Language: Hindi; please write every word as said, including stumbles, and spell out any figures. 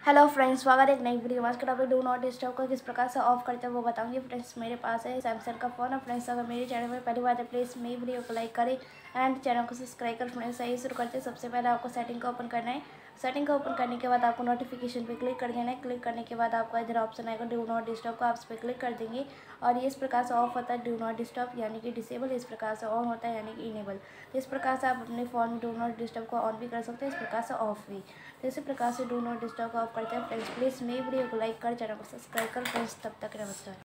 हेलो फ्रेंड्स, स्वागत है एक नई वीडियो में। आज का टॉपिक डू नॉट डिस्टर्ब को किस प्रकार से ऑफ करते हैं वो बताऊंगी। फ्रेंड्स, मेरे पास है सैमसंग का फ़ोन। और फ्रेंड्स, अगर मेरे चैनल में पहली बार है प्लीज़ मेरी वीडियो को लाइक करें एंड चैनल को सब्सक्राइब करें। फ्रेंड्स, सही शुरू करते हैं। सबसे पहले आपको सेटिंग का ओपन करना है। सेटिंग का ओपन करने के बाद आपको नोटिफिकेशन पे क्लिक कर देना है। क्लिक करने के बाद आपका इधर ऑप्शन आएगा डू नॉट डिस्टर्ब को, आप इस पर क्लिक कर देंगे और ये इस प्रकार से ऑफ होता है डू नॉट डिस्टर्ब यानी कि डिसेबल, इस प्रकार से ऑन होता है यानी कि इनेबल। इस प्रकार से आप अपने फ़ोन में डू नॉट डिस्टर्ब को ऑन भी कर सकते हैं, इस प्रकार से ऑफ भी। तो इसी प्रकार से डू नॉट डिस्टर्ब को ऑफ करते हैं। फ्रेंड्स, प्लीज़ मेरी वीडियो को लाइक कर, चैनल को सब्सक्राइब कर। फ्रेंड्स, तब तक नमस्कार।